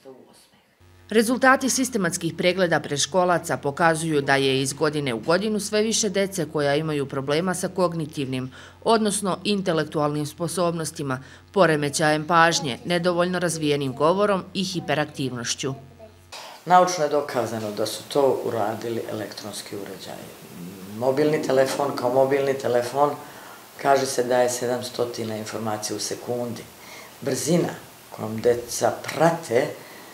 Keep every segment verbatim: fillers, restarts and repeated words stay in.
Rezultati sistematskih pregleda predškolaca pokazuju da je iz godine u godinu sve više dece koja imaju problema sa kognitivnim, odnosno intelektualnim sposobnostima, poremećajem pažnje, nedovoljno razvijenim govorom i hiperaktivnošću. Naučno je dokazano da su to uradili elektronski uređaji. Mobilni telefon kao mobilni telefon kaže se da je sedamsto informacija u sekundi. Brzina kojom deca prate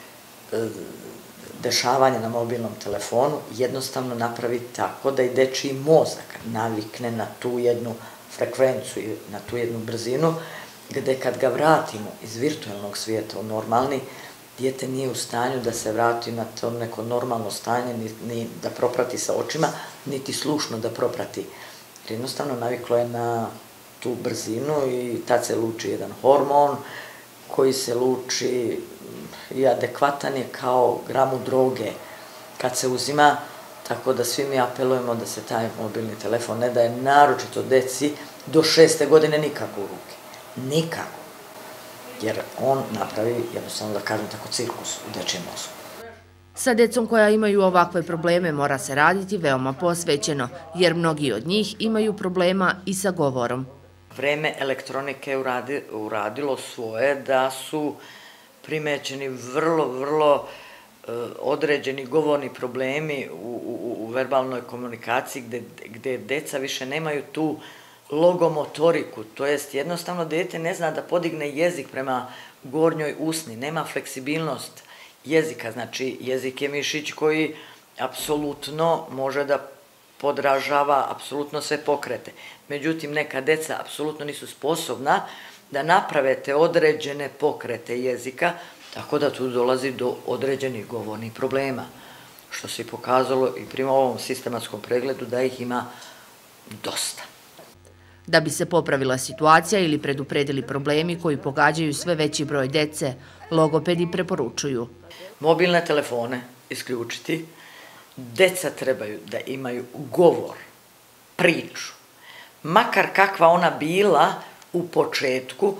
dešavanje na mobilnom telefonu jednostavno napravi tako da i dečiji mozak navikne na tu jednu frekvencu i na tu jednu brzinu, gde kad ga vratimo iz virtualnog svijeta u normalni, dijete nije u stanju da se vrati na to neko normalno stanje, ni da proprati sa očima, niti slušno da proprati. Jednostavno naviklo je na tu brzinu i tad se luči jedan hormon koji se luči i adekvatan je kao gramu droge kad se uzima, tako da svi mi apelujemo da se taj mobilni telefon ne daje naročito deci do šeste godine nikako u ruke. Nikako. Jer on napravi, jednostavno da kažem tako, cirkus u dečijem mozgu. Sa decom koja imaju ovakve probleme mora se raditi veoma posvećeno, jer mnogi od njih imaju problema i sa govorom. Vreme elektronike je uradilo svoje da su primećeni vrlo, vrlo određeni govorni problemi u verbalnoj komunikaciji gde deca više nemaju tu logomotoriku, to jest jednostavno dete ne zna da podigne jezik prema gornjoj usni, nema fleksibilnost jezika, znači jezik je mišić koji apsolutno može da podražava apsolutno sve pokrete. Međutim, neka deca apsolutno nisu sposobna da naprave te određene pokrete jezika, tako da tu dolazi do određenih govornih problema, što se i pokazalo i prema ovom sistematskom pregledu da ih ima dosta. Da bi se popravila situacija ili predupredili problemi koji pogađaju sve veći broj dece, logopedi preporučuju. Mobilne telefone isključiti, deca trebaju da imaju govor, priču, makar kakva ona bila u početku,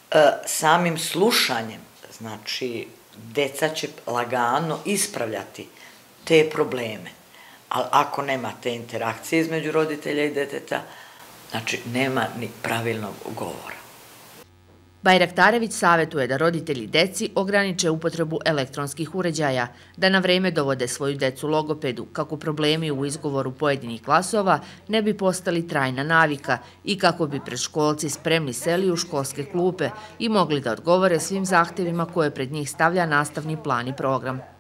samim slušanjem, znači deca će lagano ispravljati te probleme, ali ako nema te interakcije između roditelja i deteta, znači nema ni pravilnog govora. Bajraktarević savjetuje da roditelji deci ograniče upotrebu elektronskih uređaja, da na vreme dovode svoju decu logopedu kako problemi u izgovoru pojedinih glasova ne bi postali trajna navika i kako bi predškolci spremni seli u školske klupe i mogli da odgovore svim zahtevima koje pred njih stavlja nastavni plan i program.